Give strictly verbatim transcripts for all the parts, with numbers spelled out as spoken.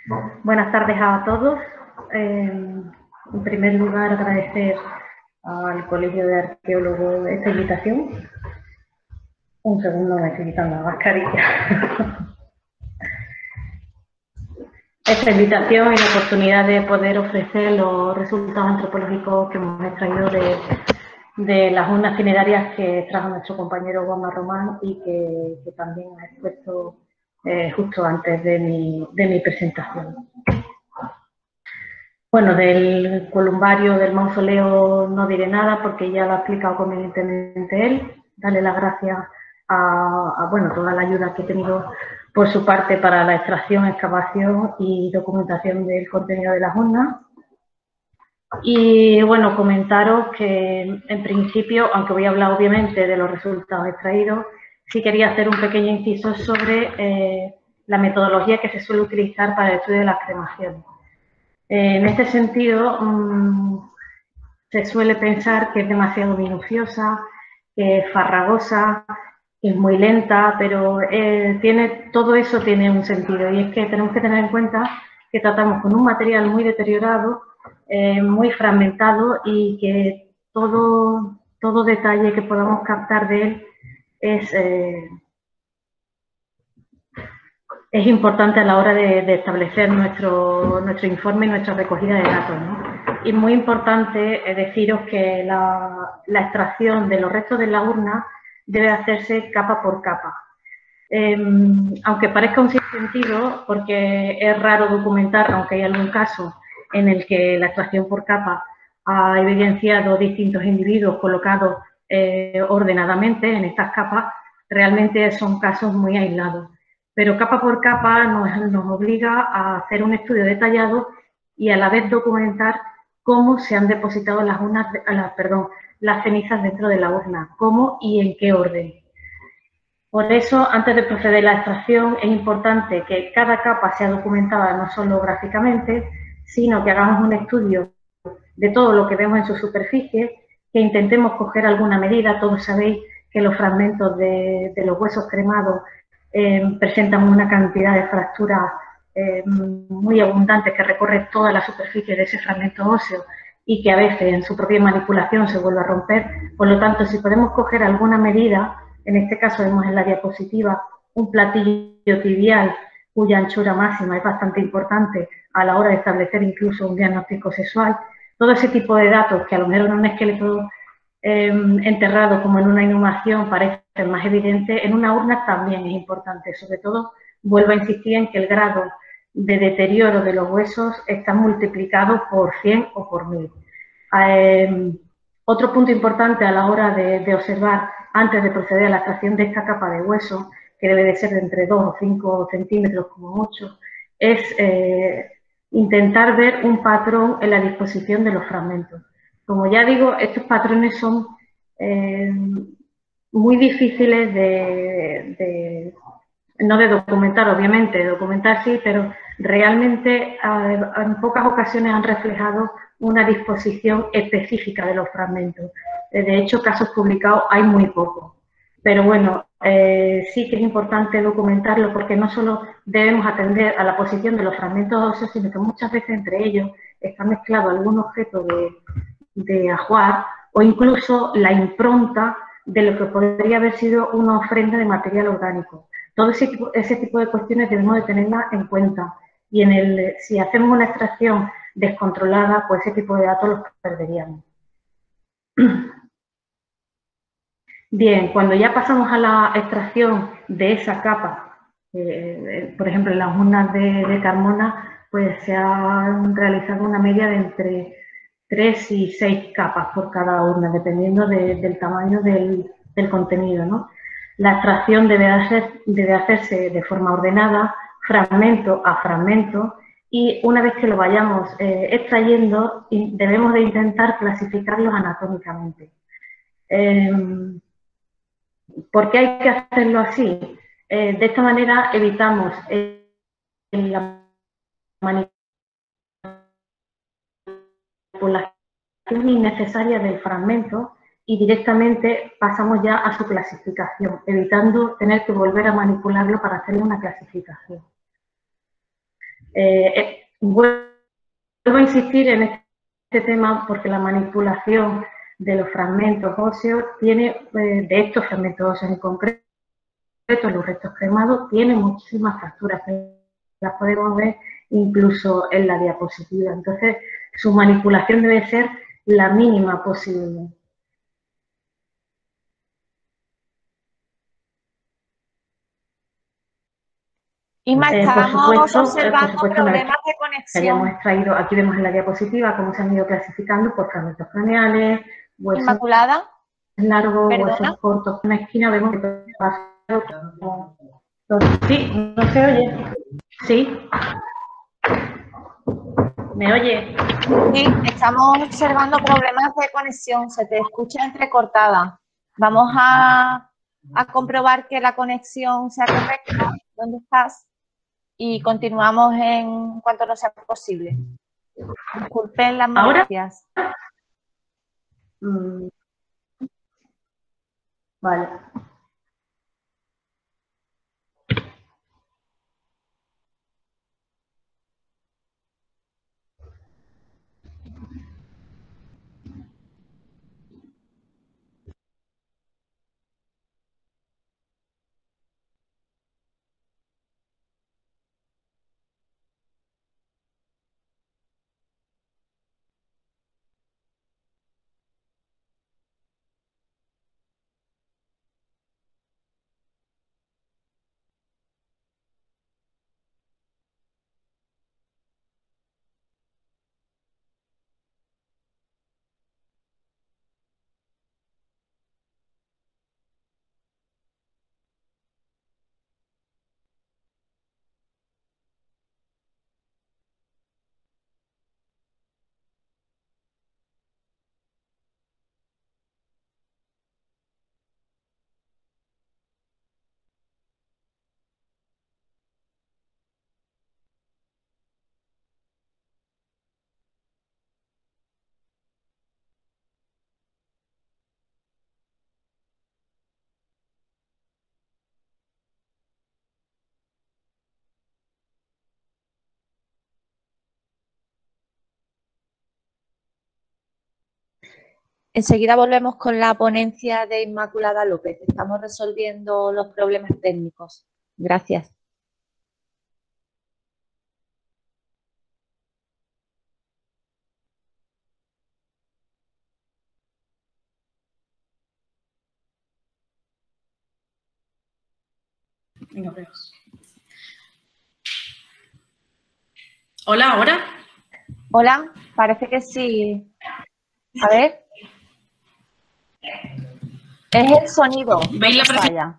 Buenas tardes a todos. Eh, en primer lugar, agradecer al Colegio de Arqueólogos esta invitación. Un segundo, me estoy quitando la mascarilla. Esta invitación y la oportunidad de poder ofrecer los resultados antropológicos que hemos extraído de, de las urnas funerarias que trajo nuestro compañero Juanma Román y que, que también ha expuesto eh, justo antes de mi, de mi presentación. Bueno, del columbario del mausoleo no diré nada porque ya lo ha explicado convenientemente él. Darle las gracias a, a bueno, toda la ayuda que he tenido por su parte para la extracción, excavación y documentación del contenido de las urnas. Y bueno, comentaros que en principio, aunque voy a hablar obviamente de los resultados extraídos, sí quería hacer un pequeño inciso sobre eh, la metodología que se suele utilizar para el estudio de las cremaciones. En este sentido, mmm, se suele pensar que es demasiado minuciosa, que es farragosa, que es muy lenta, pero eh, tiene, todo eso tiene un sentido y es que tenemos que tener en cuenta que tratamos con un material muy deteriorado, eh, muy fragmentado y que todo, todo detalle que podamos captar de él es... Eh, es importante a la hora de, de establecer nuestro, nuestro informe y nuestra recogida de datos, ¿no? Y muy importante deciros que la, la extracción de los restos de la urna debe hacerse capa por capa. Eh, aunque parezca un sinsentido, porque es raro documentar, aunque hay algún caso en el que la extracción por capa ha evidenciado distintos individuos colocados eh, ordenadamente en estas capas, realmente son casos muy aislados. Pero capa por capa nos, nos obliga a hacer un estudio detallado y a la vez documentar cómo se han depositado las, urnas, las, perdón, las cenizas dentro de la urna, cómo y en qué orden. Por eso, antes de proceder a la extracción, es importante que cada capa sea documentada no solo gráficamente, sino que hagamos un estudio de todo lo que vemos en su superficie, que intentemos coger alguna medida. Todos sabéis que los fragmentos de, de los huesos cremados eh, presentan una cantidad de fracturas eh, muy abundantes que recorre toda la superficie de ese fragmento óseo y que a veces en su propia manipulación se vuelve a romper. Por lo tanto, si podemos coger alguna medida, en este caso vemos en la diapositiva un platillo tibial cuya anchura máxima es bastante importante a la hora de establecer incluso un diagnóstico sexual. Todo ese tipo de datos que a lo mejor en un esqueleto eh, enterrado como en una inhumación parecen más evidentes, en una urna también es importante. Sobre todo, vuelvo a insistir en que el grado de deterioro de los huesos está multiplicado por cien o por mil. Eh, otro punto importante a la hora de, de observar antes de proceder a la extracción de esta capa de hueso, que debe de ser de entre dos o cinco centímetros como mucho, es eh, intentar ver un patrón en la disposición de los fragmentos. Como ya digo, estos patrones son eh, muy difíciles de, de, no de documentar, obviamente, de documentar sí, pero realmente en pocas ocasiones han reflejado una disposición específica de los fragmentos. De hecho, casos publicados hay muy pocos. Pero bueno, eh, sí que es importante documentarlo porque no solo debemos atender a la posición de los fragmentos óseos, sino que muchas veces entre ellos está mezclado algún objeto de, de ajuar o incluso la impronta de lo que podría haber sido una ofrenda de material orgánico. Todo ese tipo, ese tipo de cuestiones debemos de tenerlas en cuenta y en el, si hacemos una extracción descontrolada, pues ese tipo de datos los perderíamos. Bien, cuando ya pasamos a la extracción de esa capa, eh, por ejemplo en las urnas de, de Carmona, pues se ha realizado una media de entre tres y seis capas por cada urna, dependiendo de, del tamaño del, del contenido, ¿no? La extracción debe, hacer, debe hacerse de forma ordenada, fragmento a fragmento, y una vez que lo vayamos eh, extrayendo, debemos de intentar clasificarlos anatómicamente. Eh, ¿Por qué hay que hacerlo así? Eh, de esta manera evitamos eh, la manipulación innecesaria del fragmento y directamente pasamos ya a su clasificación, evitando tener que volver a manipularlo para hacerle una clasificación. Eh, eh, vuelvo a insistir en este tema porque la manipulación de los fragmentos óseos tiene, eh, de estos fragmentos óseos en concreto, los restos cremados, tiene muchísimas fracturas, las podemos ver incluso en la diapositiva. Entonces, su manipulación debe ser la mínima posible. Inma, Eh, por estamos supuesto, observando eh, por supuesto, una vez problemas de que hayamos conexión. extraído, aquí vemos en la diapositiva cómo se han ido clasificando por fragmentos craneales, huesos Inmaculada, largos, perdona. huesos cortos. En una esquina vemos que todo pasado como... Sí, no se oye. Sí. ¿Me oye? Sí, estamos observando problemas de conexión, se te escucha entrecortada. Vamos a, a comprobar que la conexión sea correcta, ¿dónde estás? Y continuamos en cuanto nos sea posible. Disculpen las ¿Ahora? molestias. Mm, vale. Enseguida volvemos con la ponencia de Inmaculada López. Estamos resolviendo los problemas técnicos. Gracias. Hola, ¿ahora? Hola, parece que sí. A ver. Es el sonido. ¿Veis la presentación?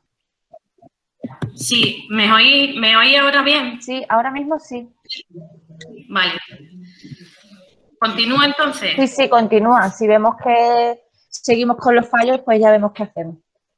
Sí, ¿me oí, ¿me oí ahora bien? Sí, ahora mismo sí. Vale. ¿Continúa entonces? Sí, sí, continúa. Si vemos que seguimos con los fallos, pues ya vemos qué hacemos.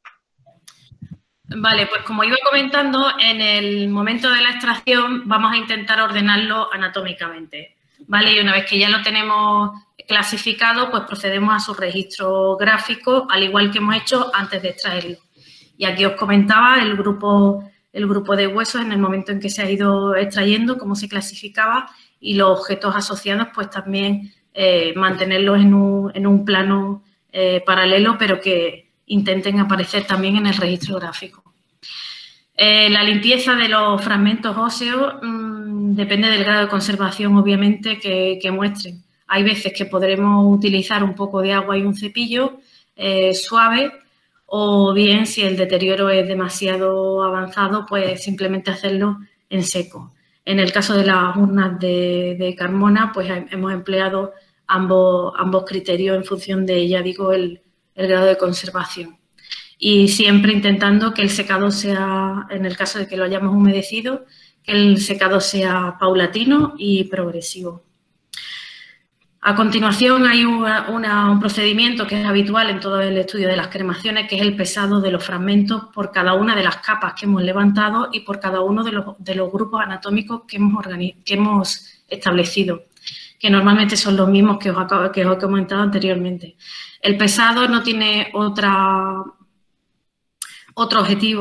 Vale, pues como iba comentando, en el momento de la extracción vamos a intentar ordenarlo anatómicamente, ¿vale? Y una vez que ya lo tenemos clasificado, pues procedemos a su registro gráfico, al igual que hemos hecho antes de extraerlo. Y aquí os comentaba el grupo, el grupo de huesos en el momento en que se ha ido extrayendo, cómo se clasificaba, y los objetos asociados, pues también eh, mantenerlos en un, en un plano eh, paralelo, pero que intenten aparecer también en el registro gráfico. Eh, la limpieza de los fragmentos óseos mmm, depende del grado de conservación, obviamente, que, que muestren. Hay veces que podremos utilizar un poco de agua y un cepillo eh, suave, o bien, si el deterioro es demasiado avanzado, pues simplemente hacerlo en seco. En el caso de las urnas de, de Carmona, pues hemos empleado ambos, ambos criterios en función de, ya digo, el, el grado de conservación. Y siempre intentando que el secado sea, en el caso de que lo hayamos humedecido, que el secado sea paulatino y progresivo. A continuación hay una, una, un procedimiento que es habitual en todo el estudio de las cremaciones, que es el pesado de los fragmentos por cada una de las capas que hemos levantado y por cada uno de los, de los grupos anatómicos que hemos, que hemos establecido, que normalmente son los mismos que os, acabo, que os he comentado anteriormente. El pesado no tiene otra, otro objetivo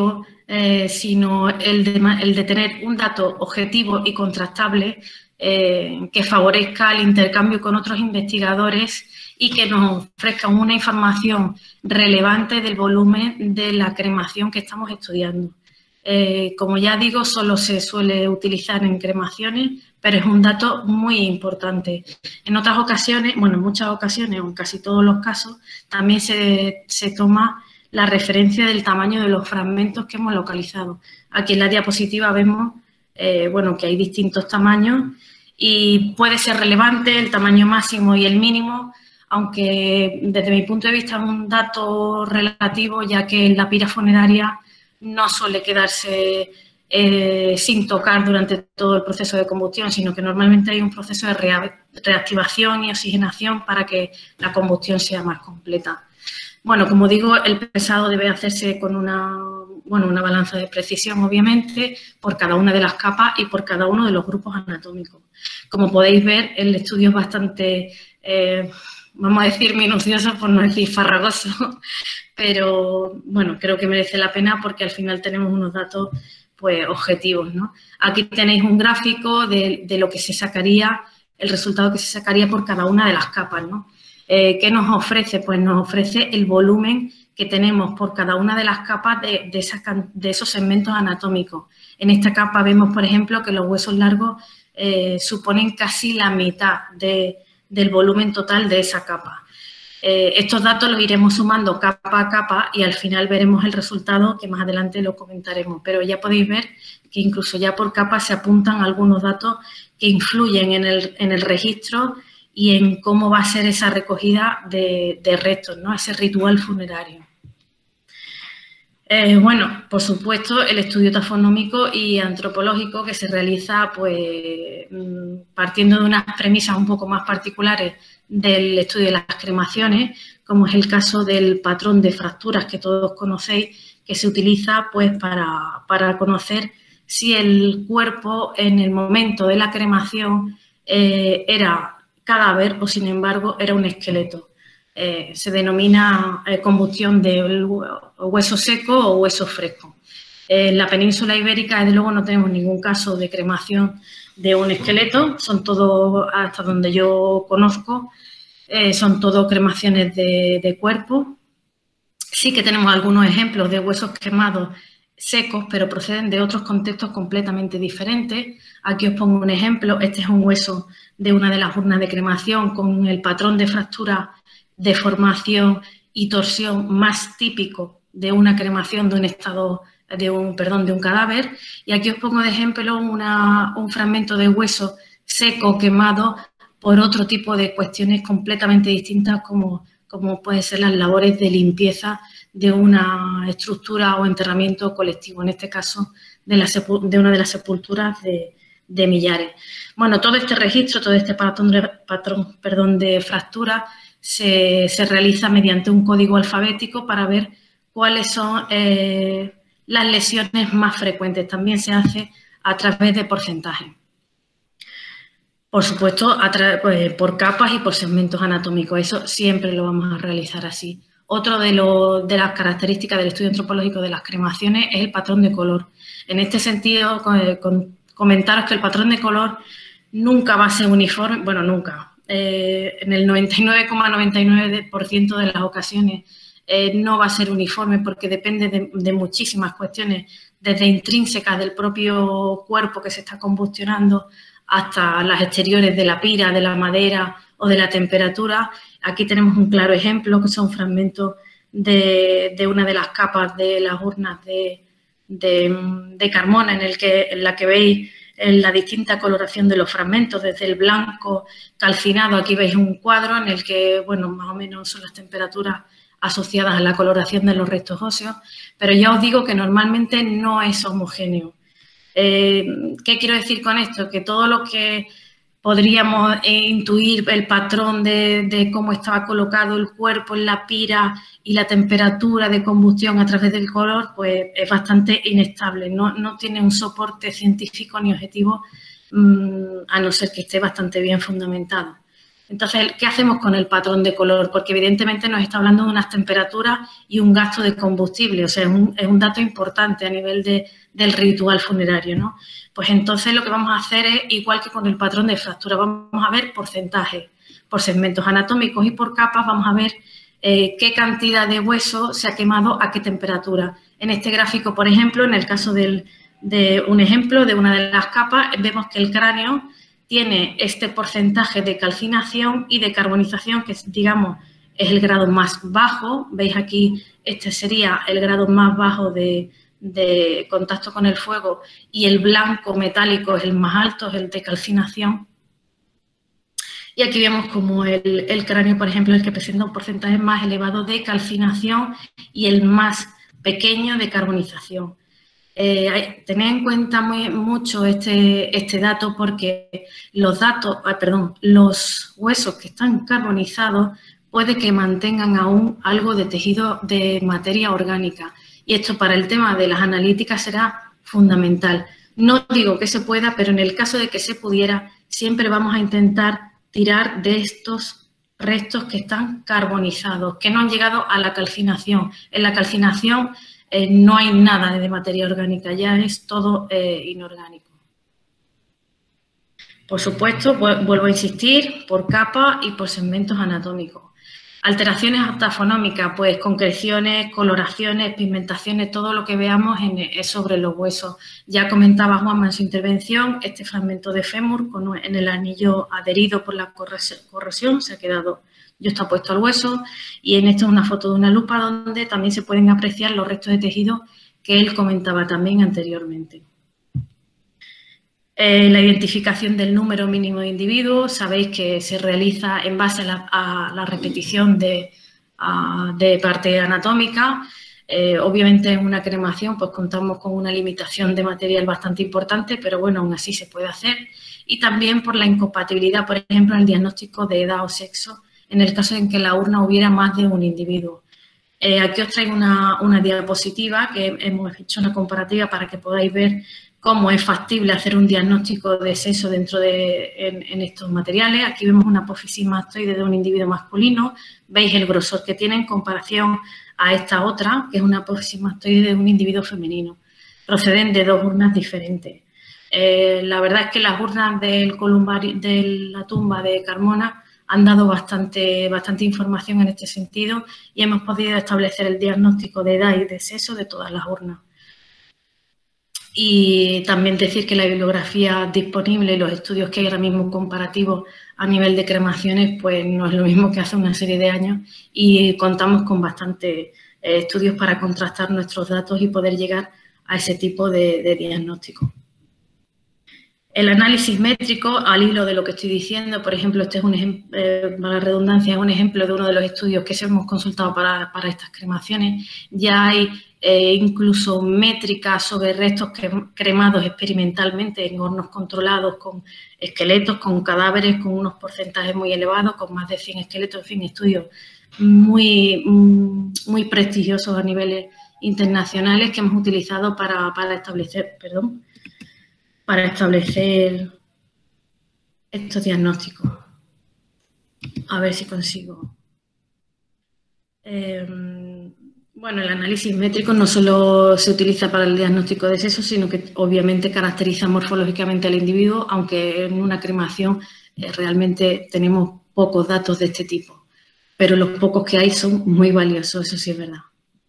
eh, sino el de, el de tener un dato objetivo y contrastable eh, que favorezca el intercambio con otros investigadores y que nos ofrezca una información relevante del volumen de la cremación que estamos estudiando. Eh, como ya digo, solo se suele utilizar en cremaciones, pero es un dato muy importante. En otras ocasiones, bueno, en muchas ocasiones, o en casi todos los casos, también se, se toma la referencia del tamaño de los fragmentos que hemos localizado. Aquí en la diapositiva vemos, eh, bueno, que hay distintos tamaños y puede ser relevante el tamaño máximo y el mínimo, aunque desde mi punto de vista es un dato relativo, ya que en la pira funeraria no suele quedarse eh, sin tocar durante todo el proceso de combustión, sino que normalmente hay un proceso de reactivación y oxigenación para que la combustión sea más completa. Bueno, como digo, el pesado debe hacerse con una, bueno, una balanza de precisión, obviamente, por cada una de las capas y por cada uno de los grupos anatómicos. Como podéis ver, el estudio es bastante, eh, vamos a decir, minucioso, por no decir farragoso, pero bueno, creo que merece la pena porque al final tenemos unos datos pues objetivos, ¿no? Aquí tenéis un gráfico de, de lo que se sacaría, el resultado que se sacaría por cada una de las capas, ¿no? Eh, ¿Qué nos ofrece? Pues nos ofrece el volumen que tenemos por cada una de las capas de, de, esa, de esos segmentos anatómicos. En esta capa vemos, por ejemplo, que los huesos largos eh, suponen casi la mitad de, del volumen total de esa capa. Eh, estos datos los iremos sumando capa a capa y al final veremos el resultado, que más adelante lo comentaremos. Pero ya podéis ver que incluso ya por capa se apuntan algunos datos que influyen en el, en el registro y en cómo va a ser esa recogida de, de restos, ¿no? Ese ritual funerario. Eh, bueno, por supuesto, el estudio taxonómico y antropológico que se realiza pues partiendo de unas premisas un poco más particulares del estudio de las cremaciones, como es el caso del patrón de fracturas que todos conocéis, que se utiliza pues para, para conocer si el cuerpo en el momento de la cremación eh, era cadáver o, sin embargo, era un esqueleto. Eh, se denomina eh, combustión de hueso seco o hueso fresco. Eh, en la península ibérica, desde luego, no tenemos ningún caso de cremación de un esqueleto, son todos, hasta donde yo conozco, eh, son todo cremaciones de, de cuerpo. Sí que tenemos algunos ejemplos de huesos quemados secos, pero proceden de otros contextos completamente diferentes. Aquí os pongo un ejemplo. Este es un hueso de una de las urnas de cremación con el patrón de fractura, deformación y torsión más típico de una cremación de un estado, de un, perdón, de un cadáver. Y aquí os pongo de ejemplo una, un fragmento de hueso seco quemado por otro tipo de cuestiones completamente distintas, como, como pueden ser las labores de limpieza de una estructura o enterramiento colectivo, en este caso de, la, de una de las sepulturas de, de Millares. Bueno, todo este registro, todo este patrón de, patrón, perdón, de fractura se, se realiza mediante un código alfabético para ver cuáles son eh, las lesiones más frecuentes. También se hace a través de porcentajes. Por supuesto, a pues, por capas y por segmentos anatómicos. Eso siempre lo vamos a realizar así. Otro de, lo, de las características del estudio antropológico de las cremaciones es el patrón de color. En este sentido, con, con, comentaros que el patrón de color nunca va a ser uniforme, bueno, nunca. Eh, en el noventa y nueve coma noventa y nueve por ciento de las ocasiones eh, no va a ser uniforme porque depende de, de muchísimas cuestiones, desde intrínsecas del propio cuerpo que se está combustionando hasta las exteriores de la pira, de la madera o de la temperatura. Aquí tenemos un claro ejemplo, que son fragmentos de, de una de las capas de las urnas de, de, de Carmona, en, el que, en la que veis la distinta coloración de los fragmentos, desde el blanco calcinado. Aquí veis un cuadro en el que, bueno, más o menos son las temperaturas asociadas a la coloración de los restos óseos, pero ya os digo que normalmente no es homogéneo. Eh, ¿Qué quiero decir con esto? Que todo lo que podríamos intuir el patrón de, de cómo estaba colocado el cuerpo en la pira y la temperatura de combustión a través del color, pues es bastante inestable. No, no tiene un soporte científico ni objetivo, mmm, a no ser que esté bastante bien fundamentado. Entonces, ¿qué hacemos con el patrón de color? Porque evidentemente nos está hablando de unas temperaturas y un gasto de combustible, o sea, es un, es un dato importante a nivel de, del ritual funerario, ¿no? Pues entonces lo que vamos a hacer es, igual que con el patrón de fractura, vamos a ver porcentajes por segmentos anatómicos y por capas, vamos a ver eh, qué cantidad de hueso se ha quemado a qué temperatura. En este gráfico, por ejemplo, en el caso del, de un ejemplo de una de las capas, vemos que el cráneo tiene este porcentaje de calcinación y de carbonización, que digamos es el grado más bajo. Veis aquí, este sería el grado más bajo de, de contacto con el fuego y el blanco metálico es el más alto, es el de calcinación. Y aquí vemos como el, el cráneo, por ejemplo, el que presenta un porcentaje más elevado de calcinación y el más pequeño de carbonización. Eh, tened en cuenta muy, mucho este, este dato porque los datos, ah, perdón, los huesos que están carbonizados puede que mantengan aún algo de tejido de materia orgánica y esto para el tema de las analíticas será fundamental. No digo que se pueda, pero en el caso de que se pudiera, siempre vamos a intentar tirar de estos restos que están carbonizados, que no han llegado a la calcinación. En la calcinación Eh, no hay nada de materia orgánica, ya es todo eh, inorgánico. Por supuesto, vuelvo a insistir, por capa y por segmentos anatómicos. Alteraciones tafonómicas, pues concreciones, coloraciones, pigmentaciones, todo lo que veamos en, es sobre los huesos. Ya comentaba Juanma en su intervención, este fragmento de fémur con, en el anillo adherido por la corrosión se ha quedado yuxtapuesto al hueso y en esto es una foto de una lupa donde también se pueden apreciar los restos de tejido que él comentaba también anteriormente. Eh, la identificación del número mínimo de individuos, sabéis que se realiza en base a la, a la repetición de, a, de parte anatómica. Eh, obviamente en una cremación pues contamos con una limitación de material bastante importante, pero bueno, aún así se puede hacer. Y también por la incompatibilidad, por ejemplo, en el diagnóstico de edad o sexo, en el caso en que en la urna hubiera más de un individuo. Eh, aquí os traigo una, una diapositiva que hemos hecho una comparativa para que podáis ver cómo es factible hacer un diagnóstico de sexo dentro de en, en estos materiales. Aquí vemos una apófisis mastoide de un individuo masculino. Veis el grosor que tiene en comparación a esta otra, que es una apófisis mastoide de un individuo femenino. Proceden de dos urnas diferentes. Eh, la verdad es que las urnas del columbario, de la tumba de Carmona han dado bastante, bastante información en este sentido y hemos podido establecer el diagnóstico de edad y de sexo de todas las urnas. Y también decir que la bibliografía disponible y los estudios que hay ahora mismo comparativos a nivel de cremaciones, pues no es lo mismo que hace una serie de años y contamos con bastantes eh, estudios para contrastar nuestros datos y poder llegar a ese tipo de, de diagnóstico. El análisis métrico, al hilo de lo que estoy diciendo, por ejemplo, este es un ejemplo, eh, para la redundancia, es un ejemplo de uno de los estudios que se hemos consultado para, para estas cremaciones. Ya hay eh, incluso métricas sobre restos cremados experimentalmente en hornos controlados con esqueletos, con cadáveres, con unos porcentajes muy elevados, con más de cien esqueletos, en fin, estudios muy, muy prestigiosos a niveles internacionales que hemos utilizado para, para establecer, perdón, para establecer estos diagnósticos. A ver si consigo. Eh, bueno, el análisis métrico no solo se utiliza para el diagnóstico de sexo, sino que obviamente caracteriza morfológicamente al individuo, aunque en una cremación eh, realmente tenemos pocos datos de este tipo. Pero los pocos que hay son muy valiosos, eso sí es verdad.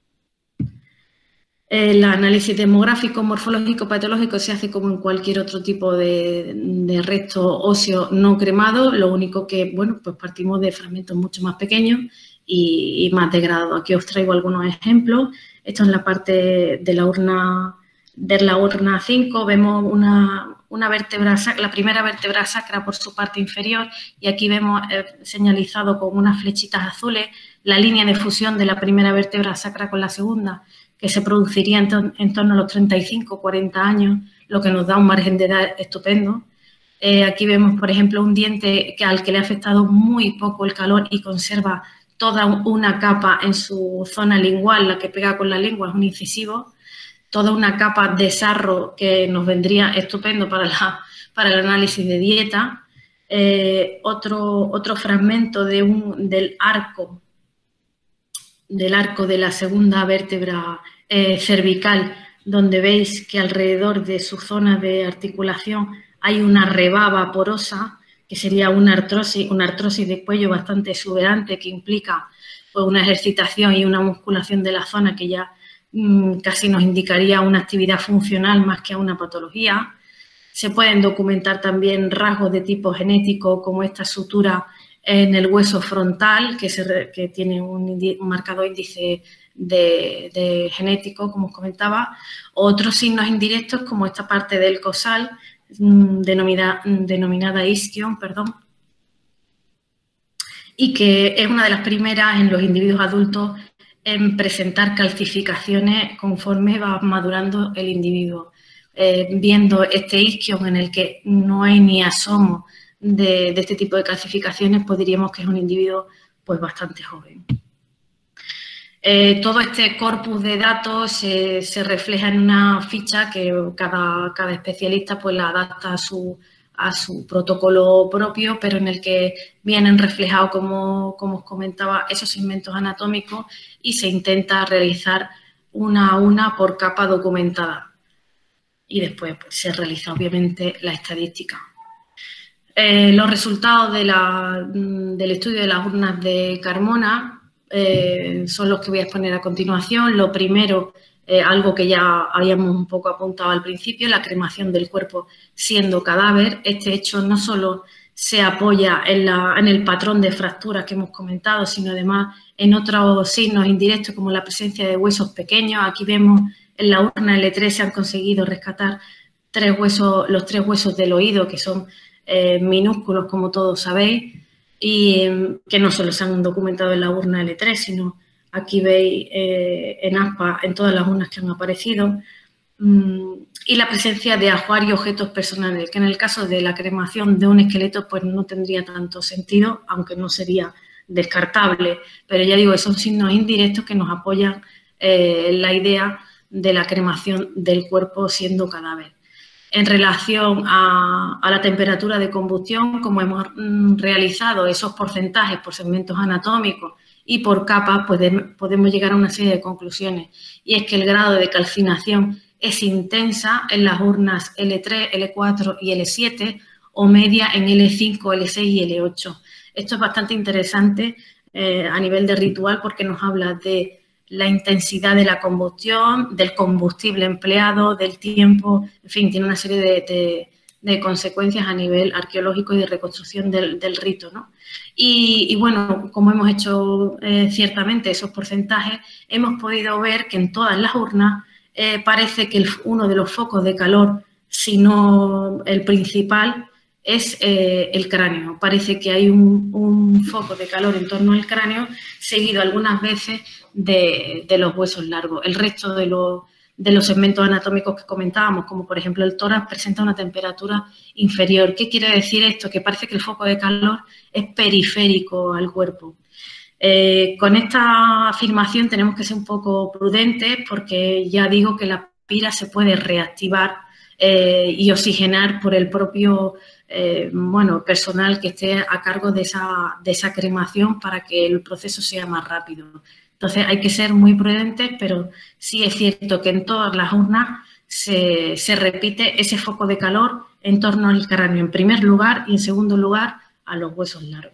El análisis demográfico, morfológico, patológico se hace como en cualquier otro tipo de, de resto óseo no cremado, lo único que, bueno, pues partimos de fragmentos mucho más pequeños y, y más degradados. Aquí os traigo algunos ejemplos. Esto es la parte de la urna, de la urna cinco, vemos una, una vértebra, la primera vértebra sacra por su parte inferior y aquí vemos eh, señalizado con unas flechitas azules la línea de fusión de la primera vértebra sacra con la segunda, que se produciría en, to en torno a los treinta y cinco, cuarenta años, lo que nos da un margen de edad estupendo. Eh, aquí vemos, por ejemplo, un diente que, al que le ha afectado muy poco el calor y conserva toda una capa en su zona lingual, la que pega con la lengua, es un incisivo, toda una capa de sarro que nos vendría estupendo para, la, para el análisis de dieta. Eh, otro, otro fragmento de un, del arco, del arco de la segunda vértebra eh, cervical, donde veis que alrededor de su zona de articulación hay una rebaba porosa, que sería una artrosis, una artrosis de cuello bastante exuberante que implica pues, una ejercitación y una musculación de la zona que ya mmm, casi nos indicaría una actividad funcional más que a una patología. Se pueden documentar también rasgos de tipo genético como esta sutura en el hueso frontal, que, se, que tiene un, un marcado índice de, de genético, como os comentaba. Otros signos indirectos como esta parte del cosal, denominada, denominada isquion, perdón, y que es una de las primeras en los individuos adultos en presentar calcificaciones conforme va madurando el individuo. Eh, viendo este isquion en el que no hay ni asomo de, de este tipo de calcificaciones, pues diríamos que es un individuo pues bastante joven. Eh, todo este corpus de datos se, se refleja en una ficha que cada, cada especialista pues la adapta a su, a su protocolo propio, pero en el que vienen reflejados, como, como os comentaba, esos segmentos anatómicos y se intenta realizar una a una por capa documentada. Y después pues, se realiza obviamente la estadística. Eh, los resultados de la, del estudio de las urnas de Carmona eh, son los que voy a exponer a continuación. Lo primero, eh, algo que ya habíamos un poco apuntado al principio, la cremación del cuerpo siendo cadáver. Este hecho no solo se apoya en, la, en el patrón de fracturas que hemos comentado, sino además en otros signos indirectos como la presencia de huesos pequeños. Aquí vemos en la urna L tres se han conseguido rescatar tres huesos, los tres huesos del oído, que son eh, minúsculos, como todos sabéis, y eh, que no solo se han documentado en la urna L tres, sino aquí veis eh, en aspa en todas las urnas que han aparecido. Mm, y la presencia de ajuar y objetos personales, que en el caso de la cremación de un esqueleto pues no tendría tanto sentido, aunque no sería descartable. Pero ya digo, son signos indirectos que nos apoyan eh, la idea de la cremación del cuerpo siendo cadáver. En relación a, a la temperatura de combustión, como hemos mm, realizado esos porcentajes por segmentos anatómicos y por capas, pues de, podemos llegar a una serie de conclusiones. Y es que el grado de calcinación es intensa en las urnas L tres, L cuatro y L siete o media en L cinco, L seis y L ocho. Esto es bastante interesante eh, a nivel de ritual porque nos habla de la intensidad de la combustión, del combustible empleado, del tiempo, en fin, tiene una serie de, de, de consecuencias a nivel arqueológico y de reconstrucción del, del rito, ¿no? Y, y bueno, como hemos hecho eh, ciertamente esos porcentajes, hemos podido ver que en todas las urnas eh, parece que el, uno de los focos de calor, si no el principal, es eh, el cráneo. Parece que hay un, un foco de calor en torno al cráneo, seguido algunas veces de, de los huesos largos. El resto de los, de los segmentos anatómicos que comentábamos, como por ejemplo el tórax, presenta una temperatura inferior. ¿Qué quiere decir esto? Que parece que el foco de calor es periférico al cuerpo. Eh, con esta afirmación tenemos que ser un poco prudentes porque ya digo que la pira se puede reactivar eh, y oxigenar por el propio Eh, bueno, personal que esté a cargo de esa, de esa cremación para que el proceso sea más rápido. Entonces hay que ser muy prudentes, pero sí es cierto que en todas las urnas se, se repite ese foco de calor en torno al cráneo en primer lugar y en segundo lugar a los huesos largos.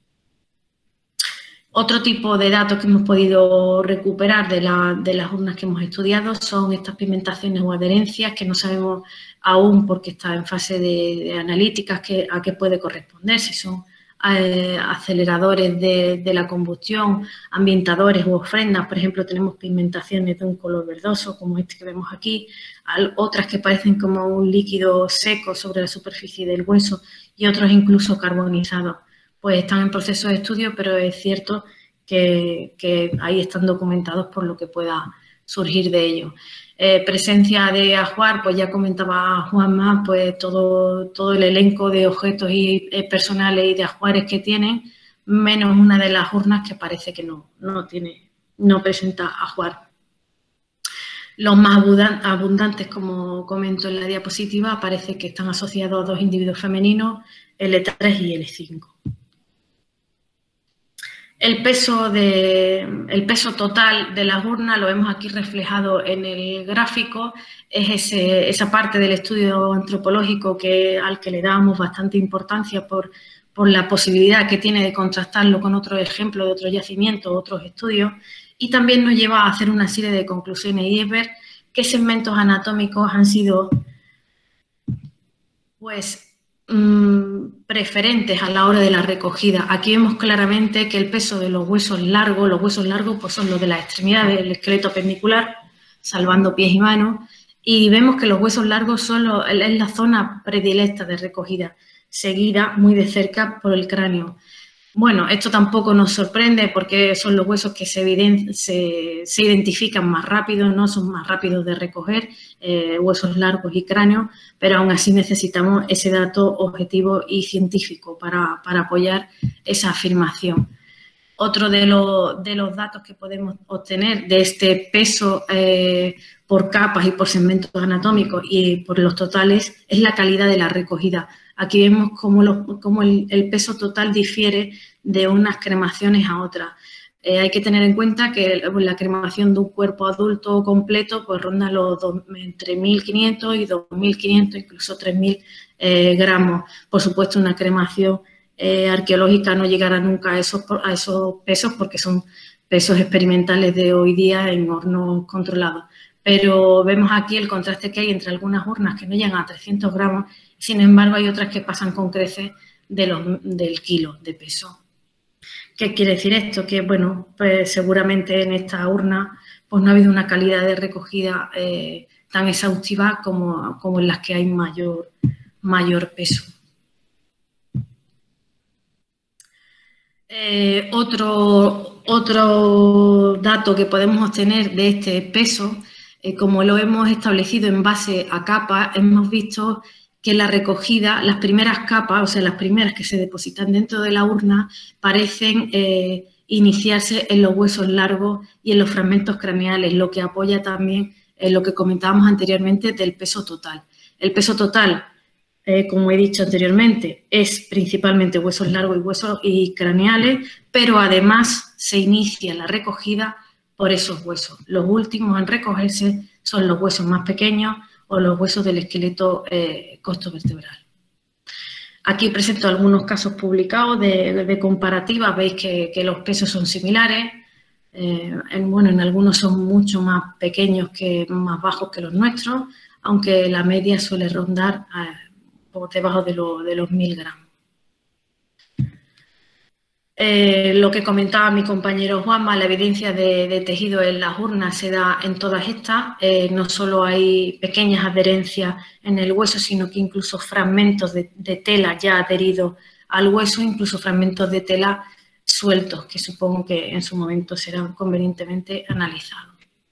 Otro tipo de datos que hemos podido recuperar de, la, de las urnas que hemos estudiado son estas pigmentaciones o adherencias que no sabemos aún porque está en fase de, de analíticas que, a qué puede corresponder, si son eh, aceleradores de, de la combustión, ambientadores u ofrendas. Por ejemplo, tenemos pigmentaciones de un color verdoso como este que vemos aquí, otras que parecen como un líquido seco sobre la superficie del hueso y otros incluso carbonizados. Pues están en proceso de estudio, pero es cierto que, que ahí están documentados por lo que pueda surgir de ello. Eh, presencia de ajuar, pues ya comentaba Juanma, pues todo, todo el elenco de objetos y, eh, personales y de ajuares que tienen, menos una de las urnas que parece que no, no, tiene, no presenta ajuar. Los más abundantes, como comento en la diapositiva, parece que están asociados a dos individuos femeninos, L tres y L cinco. El peso, de, el peso total de las urnas, lo vemos aquí reflejado en el gráfico, es ese, esa parte del estudio antropológico que, al que le damos bastante importancia por, por la posibilidad que tiene de contrastarlo con otros ejemplos de otros yacimientos, otros estudios, y también nos lleva a hacer una serie de conclusiones y es ver qué segmentos anatómicos han sido pues, preferentes a la hora de la recogida. Aquí vemos claramente que el peso de los huesos largos, los huesos largos pues son los de la extremidad del esqueleto pendicular, salvando pies y manos, y vemos que los huesos largos son los, es la zona predilecta de recogida, seguida muy de cerca por el cráneo. Bueno, esto tampoco nos sorprende porque son los huesos que se, se, se identifican más rápido, no son más rápidos de recoger, eh, huesos largos y cráneos, pero aún así necesitamos ese dato objetivo y científico para, para apoyar esa afirmación. Otro de, lo, de los datos que podemos obtener de este peso eh, por capas y por segmentos anatómicos y por los totales es la calidad de la recogida. Aquí vemos cómo, los, cómo el, el peso total difiere de unas cremaciones a otras. Eh, hay que tener en cuenta que la cremación de un cuerpo adulto completo pues ronda los dos, entre mil quinientos y dos mil quinientos, incluso tres mil eh, gramos. Por supuesto, una cremación eh, arqueológica no llegará nunca a esos, a esos pesos porque son pesos experimentales de hoy día en hornos controlados. Pero vemos aquí el contraste que hay entre algunas urnas que no llegan a trescientos gramos, sin embargo hay otras que pasan con creces de los, del kilo de peso. ¿Qué quiere decir esto? Que, bueno, pues seguramente en esta urna pues no ha habido una calidad de recogida eh, tan exhaustiva como, como en las que hay mayor, mayor peso. Eh, otro, otro dato que podemos obtener de este peso, eh, como lo hemos establecido en base a capas, hemos visto que la recogida, las primeras capas, o sea, las primeras que se depositan dentro de la urna, parecen eh, iniciarse en los huesos largos y en los fragmentos craneales, lo que apoya también en lo que comentábamos anteriormente del peso total. El peso total, eh, como he dicho anteriormente, es principalmente huesos largos y huesos y craneales, pero además se inicia la recogida por esos huesos. Los últimos en recogerse son los huesos más pequeños o los huesos del esqueleto eh, costovertebral. Aquí presento algunos casos publicados de, de comparativa. Veis que, que los pesos son similares. Eh, en, bueno, en algunos son mucho más pequeños, que más bajos que los nuestros, aunque la media suele rondar eh, por debajo de, lo, de los mil gramos. Eh, lo que comentaba mi compañero Juanma, la evidencia de, de tejido en las urnas se da en todas estas. Eh, no solo hay pequeñas adherencias en el hueso, sino que incluso fragmentos de, de tela ya adheridos al hueso, incluso fragmentos de tela sueltos, que supongo que en su momento serán convenientemente analizados.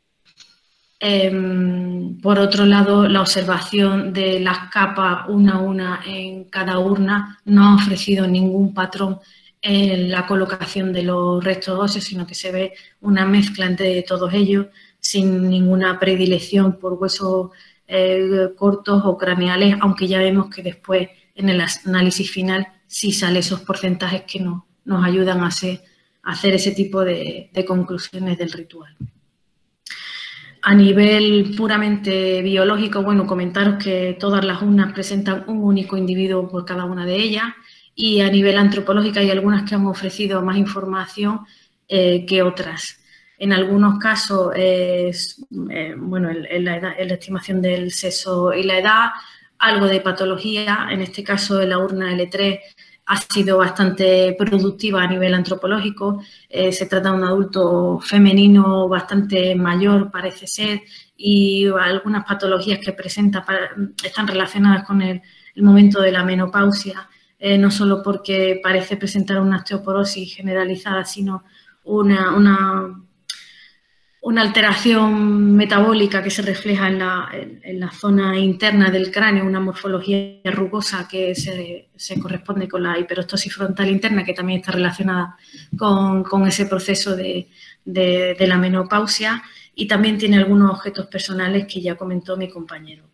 Eh, por otro lado, la observación de las capas una a una en cada urna no ha ofrecido ningún patrón en la colocación de los restos óseos, sino que se ve una mezcla entre todos ellos sin ninguna predilección por huesos eh, cortos o craneales, aunque ya vemos que después en el análisis final sí salen esos porcentajes que no, nos ayudan a hacer, a hacer ese tipo de, de conclusiones del ritual. A nivel puramente biológico, bueno, comentaros que todas las urnas presentan un único individuo por cada una de ellas. Y a nivel antropológico hay algunas que han ofrecido más información eh, que otras. En algunos casos, eh, eh, bueno, en, en, la edad, en la estimación del sexo y la edad, algo de patología, en este caso en la urna L tres ha sido bastante productiva a nivel antropológico. Eh, se trata de un adulto femenino bastante mayor, parece ser, y algunas patologías que presenta para, están relacionadas con el, el momento de la menopausia. Eh, no solo porque parece presentar una osteoporosis generalizada, sino una, una, una alteración metabólica que se refleja en la, en, en la zona interna del cráneo, una morfología rugosa que se, se corresponde con la hiperostosis frontal interna, que también está relacionada con, con ese proceso de, de, de la menopausia. y también tiene algunos objetos personales que ya comentó mi compañero.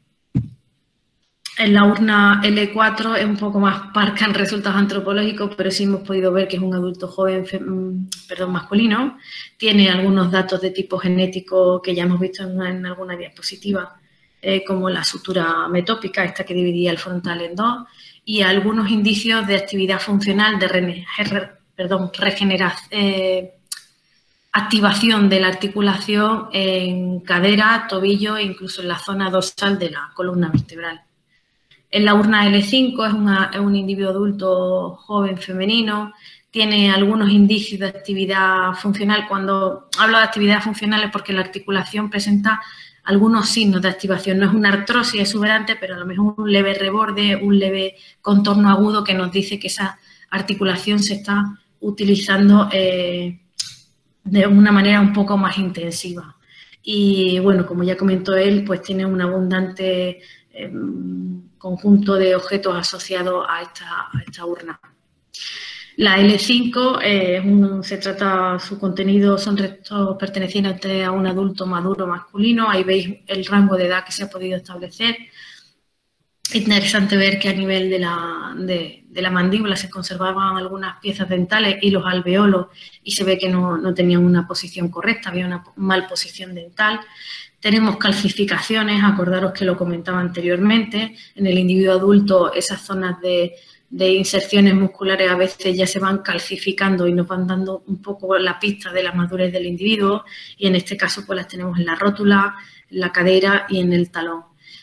En la urna L cuatro es un poco más parca en resultados antropológicos, pero sí hemos podido ver que es un adulto joven, perdón, masculino. Tiene algunos datos de tipo genético que ya hemos visto en, en alguna diapositiva, eh, como la sutura metópica, esta que dividía el frontal en dos, y algunos indicios de actividad funcional de re, perdón, regeneración, eh, activación de la articulación en cadera, tobillo e incluso en la zona dorsal de la columna vertebral. En la urna L cinco es, una, es un individuo adulto joven femenino, tiene algunos indicios de actividad funcional. Cuando hablo de actividad funcional es porque la articulación presenta algunos signos de activación. No es una artrosis exuberante, pero a lo mejor un leve reborde, un leve contorno agudo que nos dice que esa articulación se está utilizando eh, de una manera un poco más intensiva. Y bueno, como ya comentó él, pues tiene un abundante eh, conjunto de objetos asociados a esta, a esta urna. La L cinco, eh, un, se trata, su contenido son restos pertenecientes a un adulto maduro masculino. Ahí veis el rango de edad que se ha podido establecer. Es interesante ver que a nivel de la, de, de la mandíbula se conservaban algunas piezas dentales y los alveolos, y se ve que no, no tenían una posición correcta, había una mal posición dental. Tenemos calcificaciones, acordaros que lo comentaba anteriormente, en el individuo adulto esas zonas de, de inserciones musculares a veces ya se van calcificando y nos van dando un poco la pista de la madurez del individuo, y en este caso pues las tenemos en la rótula, en la cadera y en el talón.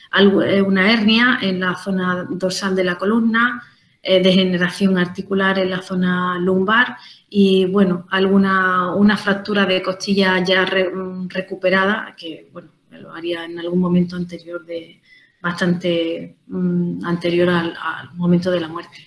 Una hernia en la zona dorsal de la columna, eh, degeneración articular en la zona lumbar y, bueno, alguna una fractura de costilla ya re, recuperada, que, bueno, lo haría en algún momento anterior, de bastante um, anterior al, al momento de la muerte.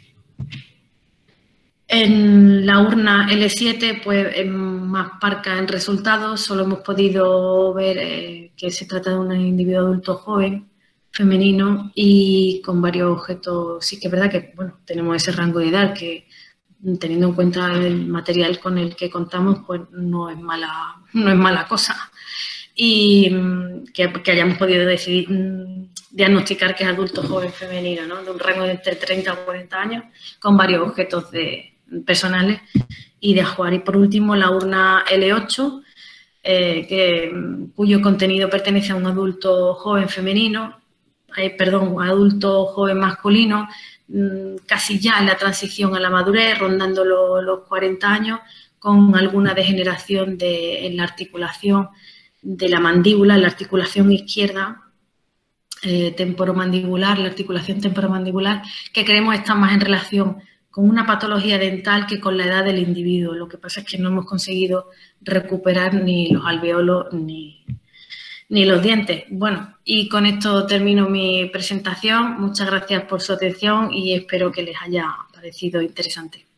En la urna L siete, pues es más parca en resultados, solo hemos podido ver eh, que se trata de un individuo adulto joven, femenino y con varios objetos. Sí que es verdad que, bueno, tenemos ese rango de edad que, teniendo en cuenta el material con el que contamos, pues no es mala, no es mala cosa. Y que, que hayamos podido decidir, diagnosticar que es adulto joven femenino, ¿no? De un rango de entre treinta a cuarenta años, con varios objetos de, personales y de ajuar. Y por último, la urna L ocho, eh, que, cuyo contenido pertenece a un adulto joven femenino, Eh, perdón, adulto joven masculino, casi ya en la transición a la madurez, rondando lo, los cuarenta años, con alguna degeneración de, en la articulación de la mandíbula, en la articulación izquierda, eh, temporomandibular, la articulación temporomandibular, que creemos está más en relación con una patología dental que con la edad del individuo. Lo que pasa es que no hemos conseguido recuperar ni los alveolos ni... ni los dientes. Bueno, y con esto termino mi presentación. Muchas gracias por su atención y espero que les haya parecido interesante.